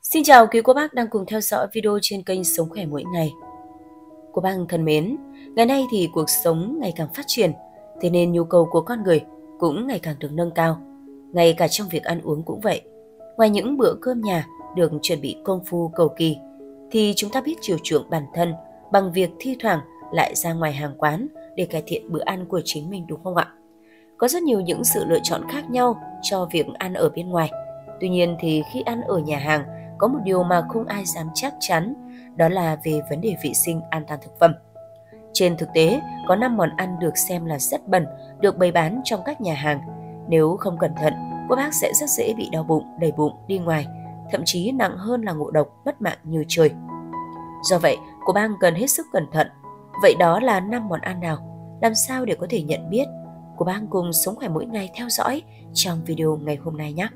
Xin chào quý cô bác đang cùng theo dõi video trên kênh Sống Khỏe Mỗi Ngày. Cô bác thân mến, ngày nay thì cuộc sống ngày càng phát triển, thế nên nhu cầu của con người cũng ngày càng được nâng cao. Ngay cả trong việc ăn uống cũng vậy. Ngoài những bữa cơm nhà được chuẩn bị công phu cầu kỳ, thì chúng ta biết chiều chuộng bản thân bằng việc thi thoảng lại ra ngoài hàng quán để cải thiện bữa ăn của chính mình, đúng không ạ? Có rất nhiều những sự lựa chọn khác nhau cho việc ăn ở bên ngoài. Tuy nhiên thì khi ăn ở nhà hàng, có một điều mà không ai dám chắc chắn, đó là về vấn đề vệ sinh an toàn thực phẩm. Trên thực tế, có 5 món ăn được xem là rất bẩn, được bày bán trong các nhà hàng. Nếu không cẩn thận, cô bác sẽ rất dễ bị đau bụng, đầy bụng, đi ngoài, thậm chí nặng hơn là ngộ độc, mất mạng như trời. Do vậy, cô bác cần hết sức cẩn thận. Vậy đó là 5 món ăn nào? Làm sao để có thể nhận biết? Cô bác cùng Sống Khỏe Mỗi Ngày theo dõi trong video ngày hôm nay nhé!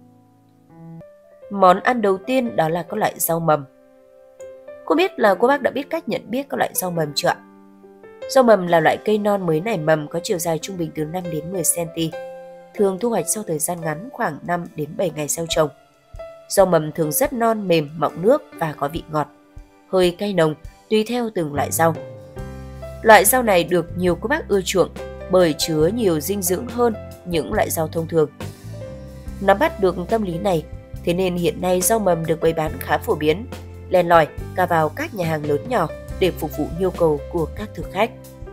Món ăn đầu tiên đó là các loại rau mầm. Cô biết là cô bác đã biết cách nhận biết các loại rau mầm chưa ạ? Rau mầm là loại cây non mới nảy mầm có chiều dài trung bình từ 5 đến 10 cm, thường thu hoạch sau thời gian ngắn khoảng 5 đến 7 ngày sau trồng. Rau mầm thường rất non, mềm, mọng nước và có vị ngọt, hơi cay nồng tùy theo từng loại rau. Loại rau này được nhiều cô bác ưa chuộng bởi chứa nhiều dinh dưỡng hơn những loại rau thông thường. Nắm bắt được tâm lý này, thế nên hiện nay rau mầm được bày bán khá phổ biến, len lỏi cả vào các nhà hàng lớn nhỏ để phục vụ nhu cầu của các thực khách.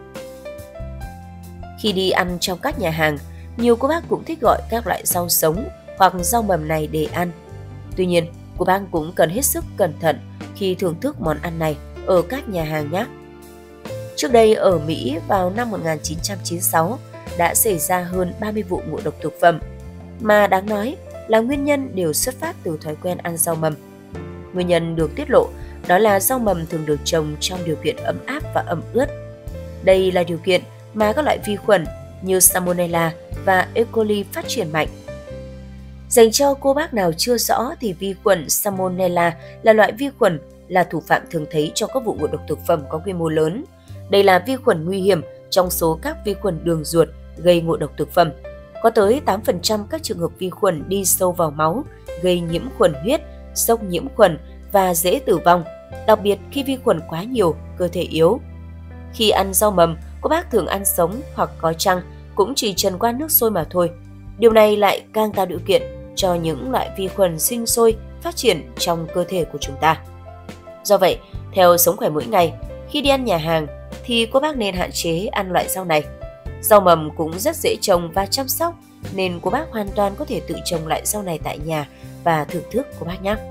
Khi đi ăn trong các nhà hàng, nhiều cô bác cũng thích gọi các loại rau sống hoặc rau mầm này để ăn. Tuy nhiên, cô bác cũng cần hết sức cẩn thận khi thưởng thức món ăn này ở các nhà hàng nhé. Trước đây ở Mỹ vào năm 1996 đã xảy ra hơn 30 vụ ngộ độc thực phẩm, mà đáng nói là nguyên nhân đều xuất phát từ thói quen ăn rau mầm. Nguyên nhân được tiết lộ đó là rau mầm thường được trồng trong điều kiện ấm áp và ẩm ướt. Đây là điều kiện mà các loại vi khuẩn như Salmonella và E. coli phát triển mạnh. Dành cho cô bác nào chưa rõ thì vi khuẩn Salmonella là loại vi khuẩn là thủ phạm thường thấy trong các vụ ngộ độc thực phẩm có quy mô lớn. Đây là vi khuẩn nguy hiểm trong số các vi khuẩn đường ruột gây ngộ độc thực phẩm. Có tới 8% các trường hợp vi khuẩn đi sâu vào máu, gây nhiễm khuẩn huyết, sốc nhiễm khuẩn và dễ tử vong, đặc biệt khi vi khuẩn quá nhiều, cơ thể yếu. Khi ăn rau mầm, cô bác thường ăn sống hoặc có chăng cũng chỉ trần qua nước sôi mà thôi. Điều này lại càng tạo điều kiện cho những loại vi khuẩn sinh sôi phát triển trong cơ thể của chúng ta. Do vậy, theo Sống Khỏe Mỗi Ngày, khi đi ăn nhà hàng thì cô bác nên hạn chế ăn loại rau này. Rau mầm cũng rất dễ trồng và chăm sóc, nên cô bác hoàn toàn có thể tự trồng loại rau này tại nhà và thưởng thức cô bác nhé.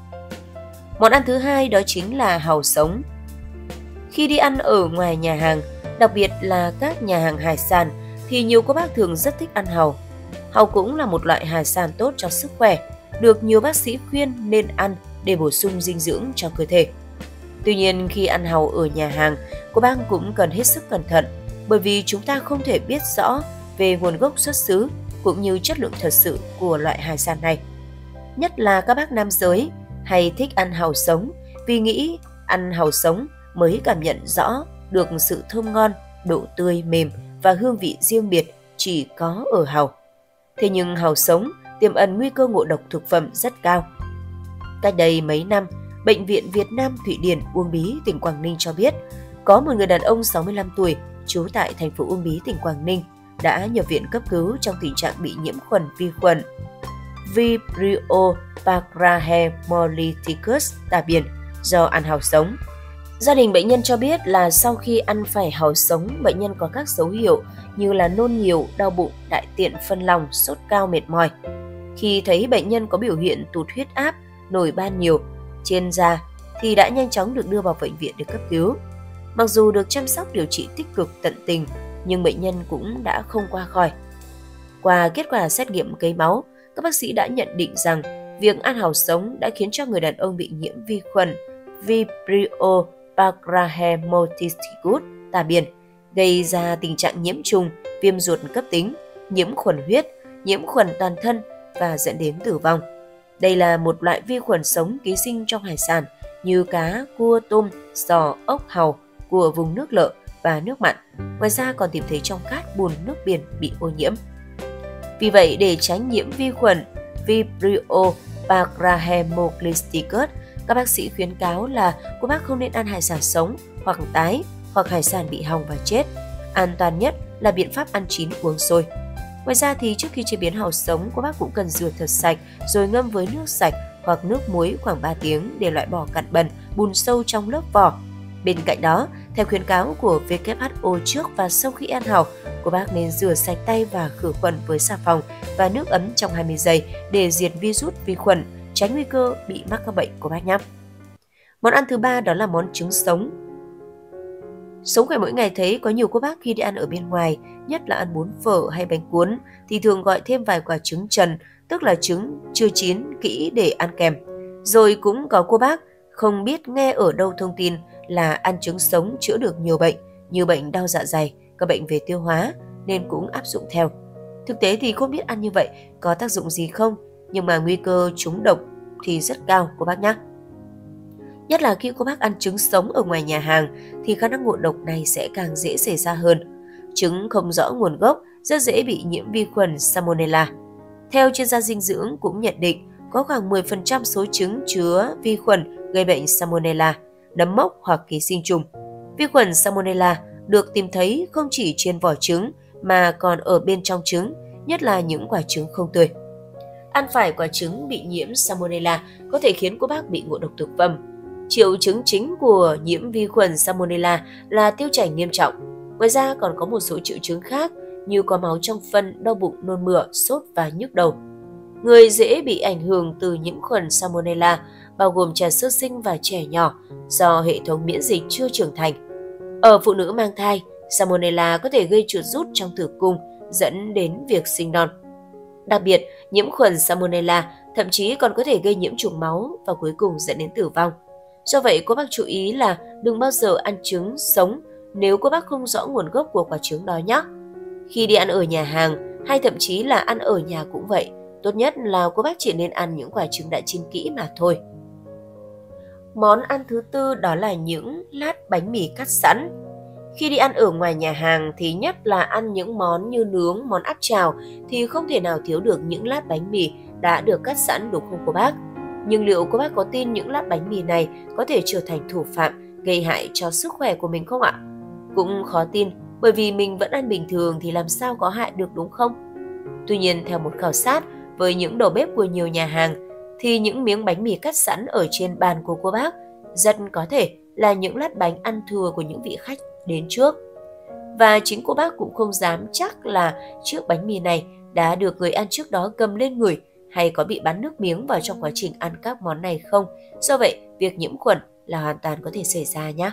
Món ăn thứ hai đó chính là hàu sống. Khi đi ăn ở ngoài nhà hàng, đặc biệt là các nhà hàng hải sản, thì nhiều cô bác thường rất thích ăn hàu. Hàu cũng là một loại hải sản tốt cho sức khỏe, được nhiều bác sĩ khuyên nên ăn để bổ sung dinh dưỡng cho cơ thể. Tuy nhiên khi ăn hàu ở nhà hàng, cô bác cũng cần hết sức cẩn thận, bởi vì chúng ta không thể biết rõ về nguồn gốc xuất xứ cũng như chất lượng thật sự của loại hải sản này. Nhất là các bác nam giới hay thích ăn hàu sống vì nghĩ ăn hàu sống mới cảm nhận rõ được sự thơm ngon, độ tươi mềm và hương vị riêng biệt chỉ có ở hàu. Thế nhưng hàu sống tiềm ẩn nguy cơ ngộ độc thực phẩm rất cao. Cách đây mấy năm, Bệnh viện Việt Nam Thụy Điển, Uông Bí, tỉnh Quảng Ninh cho biết có một người đàn ông 65 tuổi trú tại thành phố Uông Bí, tỉnh Quảng Ninh đã nhập viện cấp cứu trong tình trạng bị nhiễm khuẩn vi khuẩn Vibrio Parahemolyticus tả biển do ăn hàu sống. Gia đình bệnh nhân cho biết là sau khi ăn phải hàu sống, bệnh nhân có các dấu hiệu như là nôn nhiều, đau bụng, đại tiện, phân lòng, sốt cao, mệt mỏi. Khi thấy bệnh nhân có biểu hiện tụt huyết áp, nổi ban nhiều trên da thì đã nhanh chóng được đưa vào bệnh viện để cấp cứu. Mặc dù được chăm sóc điều trị tích cực tận tình, nhưng bệnh nhân cũng đã không qua khỏi. Qua kết quả xét nghiệm cấy máu, các bác sĩ đã nhận định rằng việc ăn hàu sống đã khiến cho người đàn ông bị nhiễm vi khuẩn Vibrio Parahemolyticus tả biển, gây ra tình trạng nhiễm trùng, viêm ruột cấp tính, nhiễm khuẩn huyết, nhiễm khuẩn toàn thân và dẫn đến tử vong. Đây là một loại vi khuẩn sống ký sinh trong hải sản như cá, cua, tôm, giò, ốc, hàu của vùng nước lợ và nước mặn. Ngoài ra còn tìm thấy trong cát, bùn, nước biển bị ô nhiễm. Vì vậy, để tránh nhiễm vi khuẩn Vibrio Parahemoglycicus, các bác sĩ khuyến cáo là cô bác không nên ăn hải sản sống hoặc tái hoặc hải sản bị hỏng và chết. An toàn nhất là biện pháp ăn chín uống sôi. Ngoài ra thì trước khi chế biến hàu sống, cô bác cũng cần rửa thật sạch rồi ngâm với nước sạch hoặc nước muối khoảng 3 tiếng để loại bỏ cặn bẩn, bùn sâu trong lớp vỏ. Bên cạnh đó, theo khuyến cáo của WHO, trước và sau khi ăn hàu, cô bác nên rửa sạch tay và khử khuẩn với xà phòng và nước ấm trong 20 giây để diệt virus, vi khuẩn, tránh nguy cơ bị mắc các bệnh cô bác nhé. Món ăn thứ ba đó là món trứng sống. Sống khỏe mỗi ngày thấy có nhiều cô bác khi đi ăn ở bên ngoài, nhất là ăn bún phở hay bánh cuốn, thì thường gọi thêm vài quả trứng trần, tức là trứng chưa chín kỹ để ăn kèm. Rồi cũng có cô bác không biết nghe ở đâu thông tin là ăn trứng sống chữa được nhiều bệnh, như bệnh đau dạ dày, các bệnh về tiêu hóa, nên cũng áp dụng theo. Thực tế thì không biết ăn như vậy có tác dụng gì không, nhưng mà nguy cơ trúng độc thì rất cao cô bác nhé. Nhất là khi cô bác ăn trứng sống ở ngoài nhà hàng thì khả năng ngộ độc này sẽ càng dễ xảy ra hơn. Trứng không rõ nguồn gốc rất dễ bị nhiễm vi khuẩn Salmonella. Theo chuyên gia dinh dưỡng cũng nhận định có khoảng 10% số trứng chứa vi khuẩn gây bệnh Salmonella, nấm mốc hoặc ký sinh trùng. Vi khuẩn Salmonella được tìm thấy không chỉ trên vỏ trứng mà còn ở bên trong trứng, nhất là những quả trứng không tươi. Ăn phải quả trứng bị nhiễm Salmonella có thể khiến cô bác bị ngộ độc thực phẩm. Triệu chứng chính của nhiễm vi khuẩn Salmonella là tiêu chảy nghiêm trọng. Ngoài ra còn có một số triệu chứng khác như có máu trong phân, đau bụng, nôn mửa, sốt và nhức đầu. Người dễ bị ảnh hưởng từ nhiễm khuẩn Salmonella bao gồm trẻ sơ sinh và trẻ nhỏ do hệ thống miễn dịch chưa trưởng thành. Ở phụ nữ mang thai, Salmonella có thể gây chuột rút trong tử cung dẫn đến việc sinh non. Đặc biệt, nhiễm khuẩn Salmonella thậm chí còn có thể gây nhiễm trùng máu và cuối cùng dẫn đến tử vong. Do vậy, cô bác chú ý là đừng bao giờ ăn trứng sống nếu cô bác không rõ nguồn gốc của quả trứng đó nhé. Khi đi ăn ở nhà hàng hay thậm chí là ăn ở nhà cũng vậy, tốt nhất là cô bác chỉ nên ăn những quả trứng đã chín kỹ mà thôi. Món ăn thứ tư đó là những lát bánh mì cắt sẵn. Khi đi ăn ở ngoài nhà hàng thì nhất là ăn những món như nướng, món áp chảo thì không thể nào thiếu được những lát bánh mì đã được cắt sẵn, đúng không cô bác? Nhưng liệu cô bác có tin những lát bánh mì này có thể trở thành thủ phạm gây hại cho sức khỏe của mình không ạ? Cũng khó tin, bởi vì mình vẫn ăn bình thường thì làm sao có hại được, đúng không? Tuy nhiên, theo một khảo sát với những đầu bếp của nhiều nhà hàng thì những miếng bánh mì cắt sẵn ở trên bàn của cô bác rất có thể là những lát bánh ăn thừa của những vị khách đến trước. Và chính cô bác cũng không dám chắc là chiếc bánh mì này đã được người ăn trước đó cầm lên ngửi hay có bị bắn nước miếng vào trong quá trình ăn các món này không. Do vậy, việc nhiễm khuẩn là hoàn toàn có thể xảy ra nhé.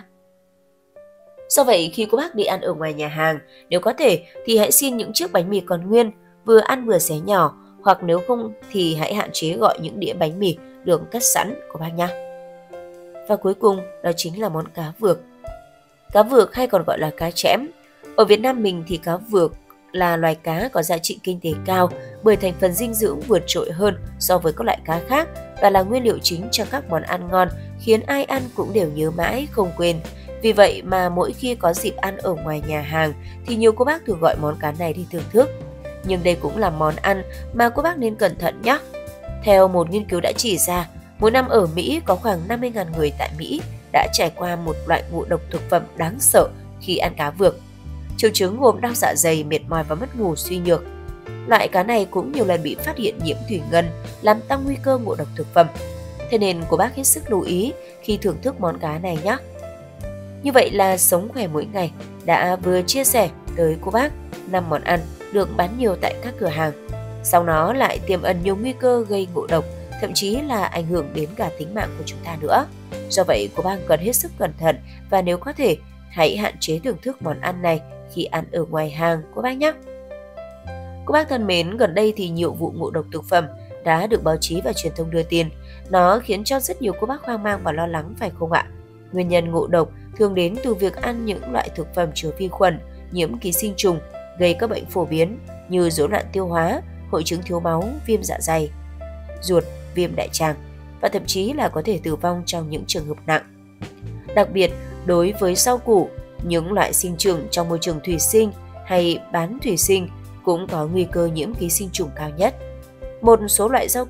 Do vậy, khi cô bác đi ăn ở ngoài nhà hàng, nếu có thể thì hãy xin những chiếc bánh mì còn nguyên, vừa ăn vừa xé nhỏ, hoặc nếu không thì hãy hạn chế gọi những đĩa bánh mì được cắt sẵn của bác nhé. Và cuối cùng đó chính là món cá vược. Cá vược hay còn gọi là cá chẽm. Ở Việt Nam mình thì cá vược là loài cá có giá trị kinh tế cao bởi thành phần dinh dưỡng vượt trội hơn so với các loại cá khác và là nguyên liệu chính cho các món ăn ngon khiến ai ăn cũng đều nhớ mãi không quên. Vì vậy mà mỗi khi có dịp ăn ở ngoài nhà hàng thì nhiều cô bác thường gọi món cá này để thưởng thức. Nhưng đây cũng là món ăn mà cô bác nên cẩn thận nhé. Theo một nghiên cứu đã chỉ ra, mỗi năm ở Mỹ có khoảng 50.000 người tại Mỹ đã trải qua một loại ngộ độc thực phẩm đáng sợ khi ăn cá vược. Triệu chứng gồm đau dạ dày, mệt mỏi và mất ngủ, suy nhược. Loại cá này cũng nhiều lần bị phát hiện nhiễm thủy ngân, làm tăng nguy cơ ngộ độc thực phẩm. Thế nên cô bác hết sức lưu ý khi thưởng thức món cá này nhé. Như vậy là Sống Khỏe Mỗi Ngày đã vừa chia sẻ tới cô bác 5 món ăn được bán nhiều tại các cửa hàng. Sau nó lại tiềm ẩn nhiều nguy cơ gây ngộ độc, thậm chí là ảnh hưởng đến cả tính mạng của chúng ta nữa. Do vậy, cô bác cần hết sức cẩn thận và nếu có thể, hãy hạn chế thưởng thức món ăn này khi ăn ở ngoài hàng cô bác nhé. Cô bác thân mến, gần đây thì nhiều vụ ngộ độc thực phẩm đã được báo chí và truyền thông đưa tin. Nó khiến cho rất nhiều cô bác hoang mang và lo lắng phải không ạ? Nguyên nhân ngộ độc thường đến từ việc ăn những loại thực phẩm chứa vi khuẩn, nhiễm ký sinh trùng, gây các bệnh phổ biến như rối loạn tiêu hóa, hội chứng thiếu máu, viêm dạ dày, ruột, viêm đại tràng và thậm chí là có thể tử vong trong những trường hợp nặng. Đặc biệt, đối với rau củ, những loại sinh trưởng trong môi trường thủy sinh hay bán thủy sinh cũng có nguy cơ nhiễm ký sinh trùng cao nhất. Một số loại rau củ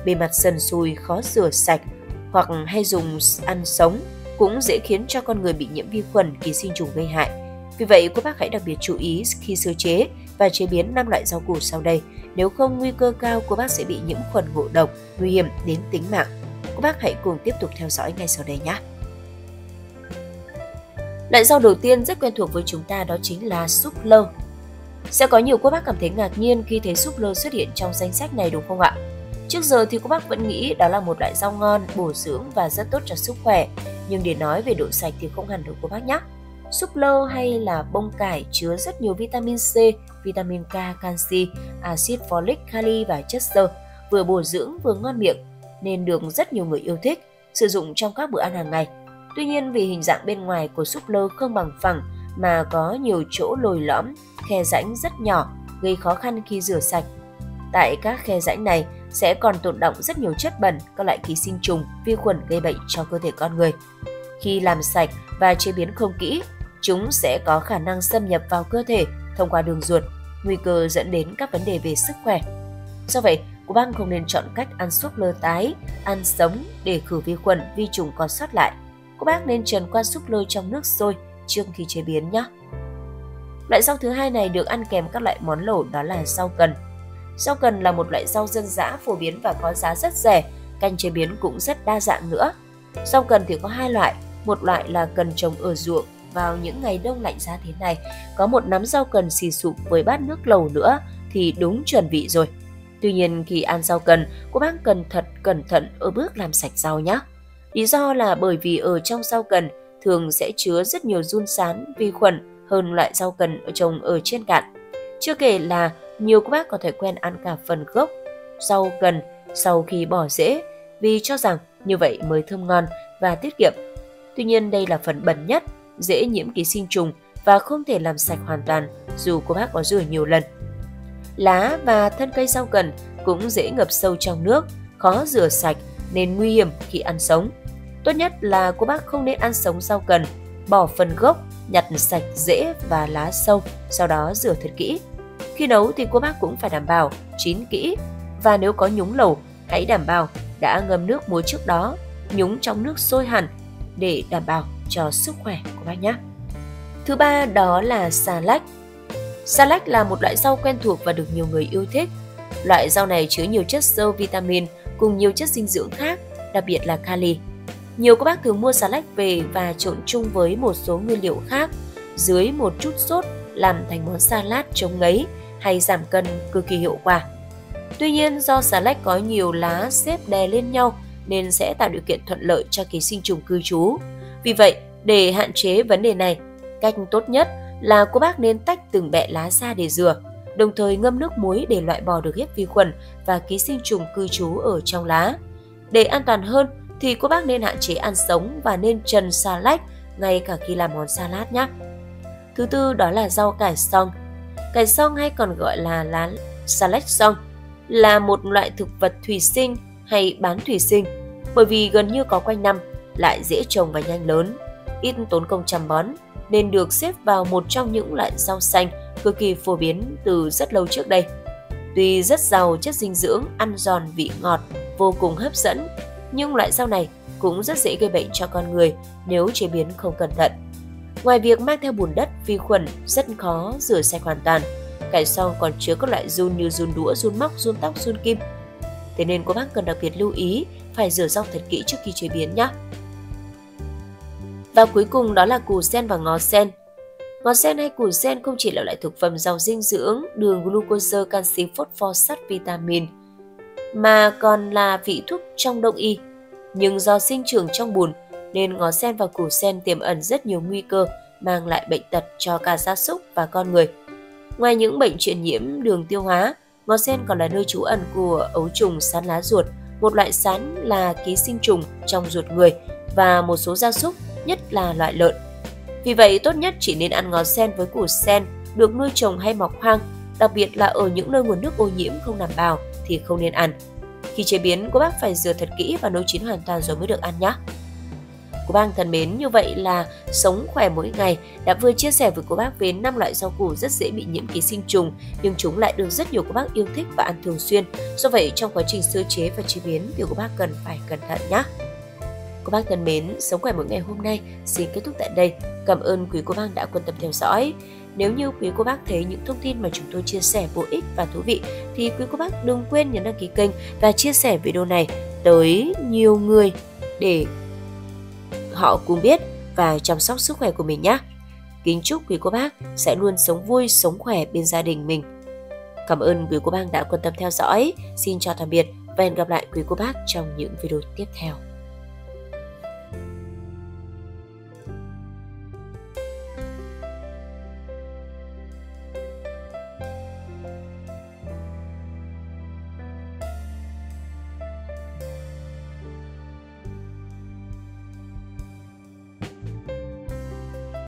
bề mặt sần sùi, khó rửa sạch hoặc hay dùng ăn sống cũng dễ khiến cho con người bị nhiễm vi khuẩn, ký sinh trùng gây hại. Vì vậy, cô bác hãy đặc biệt chú ý khi sơ chế và chế biến 5 loại rau củ sau đây. Nếu không, nguy cơ cao cô bác sẽ bị nhiễm khuẩn ngộ độc, nguy hiểm đến tính mạng. Cô bác hãy cùng tiếp tục theo dõi ngay sau đây nhé. Loại rau đầu tiên rất quen thuộc với chúng ta đó chính là súp lơ. Sẽ có nhiều cô bác cảm thấy ngạc nhiên khi thấy súp lơ xuất hiện trong danh sách này đúng không ạ? Trước giờ thì cô bác vẫn nghĩ đó là một loại rau ngon, bổ dưỡng và rất tốt cho sức khỏe. Nhưng để nói về độ sạch thì không hẳn đâu cô bác nhé. Súp lơ hay là bông cải chứa rất nhiều vitamin C, vitamin K, canxi, axit folic, kali và chất xơ, vừa bổ dưỡng vừa ngon miệng nên được rất nhiều người yêu thích, sử dụng trong các bữa ăn hàng ngày. Tuy nhiên vì hình dạng bên ngoài của súp lơ không bằng phẳng mà có nhiều chỗ lồi lõm, khe rãnh rất nhỏ, gây khó khăn khi rửa sạch. Tại các khe rãnh này sẽ còn tồn đọng rất nhiều chất bẩn, các loại ký sinh trùng, vi khuẩn gây bệnh cho cơ thể con người. Khi làm sạch và chế biến không kỹ, chúng sẽ có khả năng xâm nhập vào cơ thể thông qua đường ruột, nguy cơ dẫn đến các vấn đề về sức khỏe. Do vậy, cô bác không nên chọn cách ăn súp lơ tái, ăn sống để khử vi khuẩn, vi trùng còn sót lại. Cô bác nên trần qua súp lơ trong nước sôi trước khi chế biến nhé. Loại rau thứ hai này được ăn kèm các loại món lẩu đó là rau cần. Rau cần là một loại rau dân dã phổ biến và có giá rất rẻ, canh chế biến cũng rất đa dạng nữa. Rau cần thì có hai loại, một loại là cần trồng ở ruộng. Vào những ngày đông lạnh giá thế này, có một nắm rau cần xì sụp với bát nước lẩu nữa thì đúng chuẩn vị rồi. Tuy nhiên khi ăn rau cần, cô bác cần thật cẩn thận ở bước làm sạch rau nhé. Lý do là bởi vì ở trong rau cần thường sẽ chứa rất nhiều giun sán, vi khuẩn hơn loại rau cần trồng ở trên cạn. Chưa kể là nhiều cô bác có thói quen ăn cả phần gốc rau cần sau khi bỏ rễ vì cho rằng như vậy mới thơm ngon và tiết kiệm. Tuy nhiên đây là phần bẩn nhất, dễ nhiễm ký sinh trùng và không thể làm sạch hoàn toàn dù cô bác có rửa nhiều lần. Lá và thân cây rau cần cũng dễ ngập sâu trong nước, khó rửa sạch nên nguy hiểm khi ăn sống. Tốt nhất là cô bác không nên ăn sống rau cần, bỏ phần gốc, nhặt sạch rễ và lá sâu, sau đó rửa thật kỹ. Khi nấu thì cô bác cũng phải đảm bảo chín kỹ và nếu có nhúng lẩu, hãy đảm bảo đã ngâm nước muối trước đó, nhúng trong nước sôi hẳn để đảm bảo cho sức khỏe của bác nhé. Thứ ba đó là xà lách. Xà lách là một loại rau quen thuộc và được nhiều người yêu thích. Loại rau này chứa nhiều chất xơ, vitamin cùng nhiều chất dinh dưỡng khác, đặc biệt là kali. Nhiều các bác thường mua xà lách về và trộn chung với một số nguyên liệu khác, dưới một chút sốt làm thành món salad chống ngấy hay giảm cân cực kỳ hiệu quả. Tuy nhiên do xà lách có nhiều lá xếp đè lên nhau nên sẽ tạo điều kiện thuận lợi cho ký sinh trùng cư trú. Vì vậy, để hạn chế vấn đề này, cách tốt nhất là cô bác nên tách từng bẹ lá ra để rửa, đồng thời ngâm nước muối để loại bỏ được hết vi khuẩn và ký sinh trùng cư trú ở trong lá. Để an toàn hơn thì cô bác nên hạn chế ăn sống và nên trần xà lách ngay cả khi làm món salad nhé. Thứ tư đó là rau cải xoong. Cải xoong hay còn gọi là lá salad xoong là một loại thực vật thủy sinh hay bán thủy sinh bởi vì gần như có quanh năm, lại dễ trồng và nhanh lớn, ít tốn công chăm bón nên được xếp vào một trong những loại rau xanh cực kỳ phổ biến từ rất lâu trước đây. Tuy rất giàu chất dinh dưỡng, ăn giòn vị ngọt, vô cùng hấp dẫn, nhưng loại rau này cũng rất dễ gây bệnh cho con người nếu chế biến không cẩn thận. Ngoài việc mang theo bùn đất, vi khuẩn rất khó rửa sạch hoàn toàn, cải xoong còn chứa các loại giun như giun đũa, giun móc, giun tóc, giun kim. Thế nên cô bác cần đặc biệt lưu ý phải rửa rau thật kỹ trước khi chế biến nhé. Và cuối cùng đó là củ sen và ngò sen. Ngò sen hay củ sen không chỉ là loại thực phẩm giàu dinh dưỡng, đường, glucose, canxi, phosphor, sắt, vitamin, mà còn là vị thuốc trong đông y. Nhưng do sinh trưởng trong bùn nên ngò sen và củ sen tiềm ẩn rất nhiều nguy cơ mang lại bệnh tật cho cả gia súc và con người. Ngoài những bệnh truyền nhiễm đường tiêu hóa, ngò sen còn là nơi trú ẩn của ấu trùng sán lá ruột, một loại sán là ký sinh trùng trong ruột người và một số gia súc, nhất là loại lợn. Vì vậy tốt nhất chỉ nên ăn ngò sen với củ sen được nuôi trồng hay mọc hoang, đặc biệt là ở những nơi nguồn nước ô nhiễm không đảm bảo thì không nên ăn. Khi chế biến, cô bác phải rửa thật kỹ và nấu chín hoàn toàn rồi mới được ăn nhé. Cô bác thân mến, như vậy là Sống Khỏe Mỗi Ngày đã vừa chia sẻ với cô bác về 5 loại rau củ rất dễ bị nhiễm ký sinh trùng, nhưng chúng lại được rất nhiều cô bác yêu thích và ăn thường xuyên. Do vậy, trong quá trình sơ chế và chế biến thì cô bác cần phải cẩn thận nhé. Cô bác thân mến, Sống Khỏe Mỗi Ngày hôm nay xin kết thúc tại đây. Cảm ơn quý cô bác đã quan tâm theo dõi. Nếu như quý cô bác thấy những thông tin mà chúng tôi chia sẻ bổ ích và thú vị thì quý cô bác đừng quên nhấn đăng ký kênh và chia sẻ video này tới nhiều người để họ cùng biết và chăm sóc sức khỏe của mình nhé. Kính chúc quý cô bác sẽ luôn sống vui, sống khỏe bên gia đình mình. Cảm ơn quý cô bác đã quan tâm theo dõi. Xin chào tạm biệt và hẹn gặp lại quý cô bác trong những video tiếp theo.